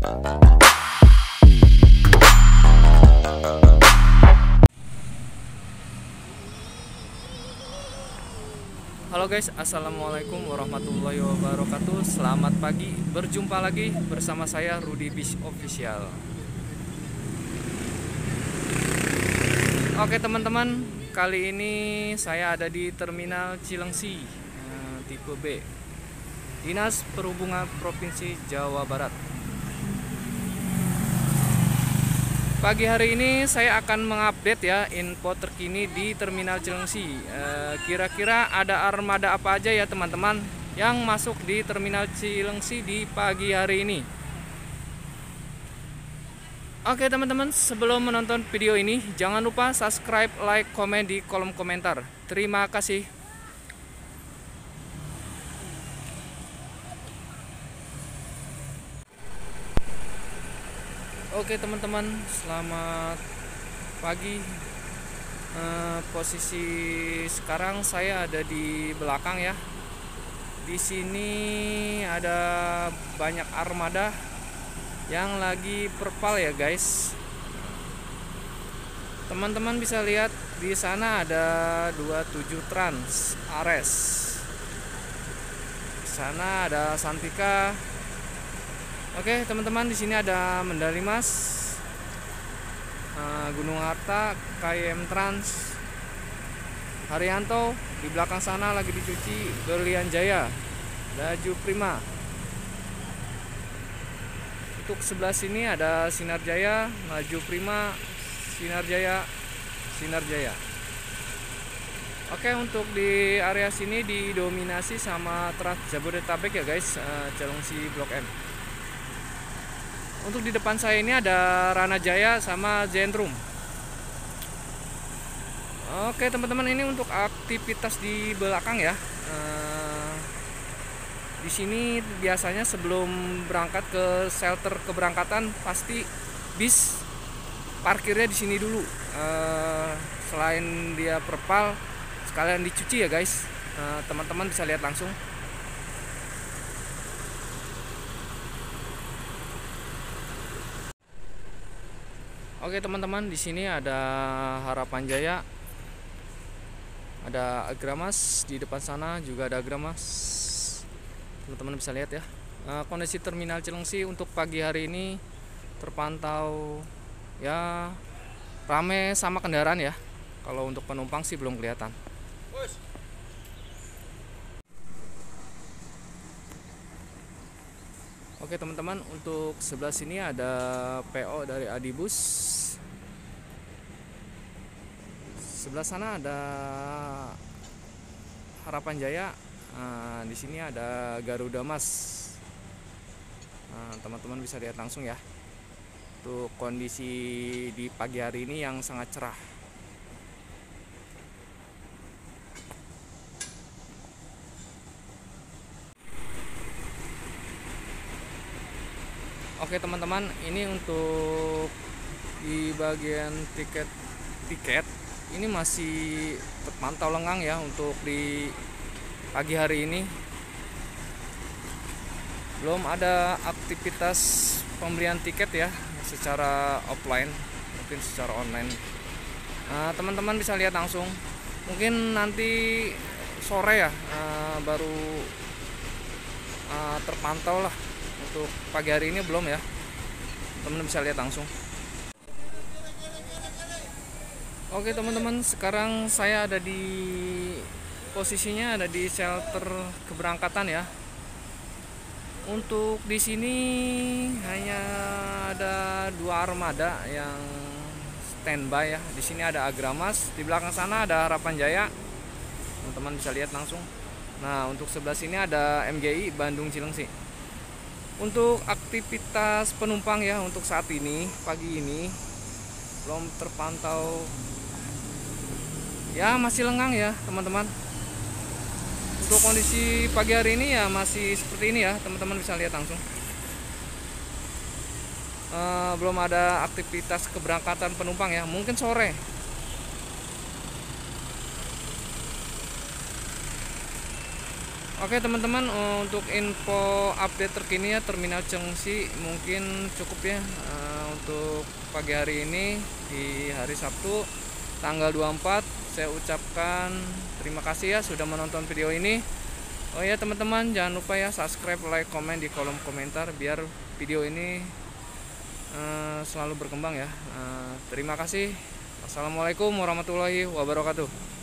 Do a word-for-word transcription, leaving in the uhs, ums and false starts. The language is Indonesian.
Halo guys, assalamualaikum warahmatullahi wabarakatuh. Selamat pagi, berjumpa lagi bersama saya Rudy Bis Official. Oke teman-teman, kali ini saya ada di Terminal Cilengsi eh, tipe B, Dinas Perhubungan Provinsi Jawa Barat. Pagi hari ini saya akan mengupdate ya info terkini di Terminal Cilengsi. Kira-kira ada armada apa aja ya teman-teman yang masuk di Terminal Cilengsi di pagi hari ini. Oke teman-teman, sebelum menonton video ini jangan lupa subscribe, like, komen di kolom komentar. Terima kasih. Oke teman-teman, selamat pagi. Eh, posisi sekarang saya ada di belakang ya. Di sini ada banyak armada yang lagi perpal ya guys. Teman-teman bisa lihat di sana ada dua puluh tujuh Trans Ares. Di sana ada Santika. Oke teman-teman, di sini ada Medali Mas, Gunung Harta, K I M Trans, Haryanto. Di belakang sana lagi dicuci Berlian Jaya, Laju Prima. Untuk sebelah sini ada Sinar Jaya, Laju Prima, Sinar Jaya, Sinar Jaya. Oke, untuk di area sini didominasi sama Trans Jabodetabek ya guys, Cilengsi Blok M. Untuk di depan saya ini ada Rana Jaya sama Zentrum. Oke teman-teman, ini untuk aktivitas di belakang ya. Eh, di sini biasanya sebelum berangkat ke shelter keberangkatan pasti bis parkirnya di sini dulu. Eh, selain dia perpal, sekalian dicuci ya guys. Eh, teman-teman bisa lihat langsung. Oke teman-teman, di sini ada Harapan Jaya, ada Agramas, di depan sana juga ada Agramas. Teman-teman bisa lihat ya. Nah, kondisi Terminal Cilengsi untuk pagi hari ini terpantau ya rame sama kendaraan ya. Kalau untuk penumpang sih belum kelihatan. Oke teman-teman, untuk sebelah sini ada P O dari Adibus. Sebelah sana ada Harapan Jaya. Nah, di sini ada Garuda Mas. Nah, teman-teman bisa lihat langsung ya. Untuk kondisi di pagi hari ini yang sangat cerah. Oke teman-teman, ini untuk di bagian tiket-tiket ini masih terpantau lengang ya untuk di pagi hari ini. Belum ada aktivitas pembelian tiket ya secara offline, mungkin secara online. Nah, teman-teman bisa lihat langsung. Mungkin nanti sore ya uh, baru uh, terpantau lah. Untuk pagi hari ini belum ya, teman-teman bisa lihat langsung. Oke teman-teman, sekarang saya ada di posisinya ada di shelter keberangkatan ya. Untuk di sini hanya ada dua armada yang standby ya. Di sini ada Agramas, di belakang sana ada Harapan Jaya. Teman-teman bisa lihat langsung. Nah, untuk sebelah sini ada M G I Bandung Cilengsi. Untuk aktivitas penumpang ya untuk saat ini pagi ini belum terpantau ya, masih lengang ya teman-teman. Untuk kondisi pagi hari ini ya masih seperti ini ya, teman-teman bisa lihat langsung. E, belum ada aktivitas keberangkatan penumpang ya, mungkin sore. Oke teman-teman, untuk info update terkini ya Terminal Cengsi mungkin cukup ya uh, untuk pagi hari ini di hari Sabtu tanggal dua puluh empat. Saya ucapkan terima kasih ya sudah menonton video ini. Oh ya teman-teman, jangan lupa ya subscribe, like, komen di kolom komentar biar video ini uh, selalu berkembang ya. Uh, terima kasih. Assalamualaikum warahmatullahi wabarakatuh.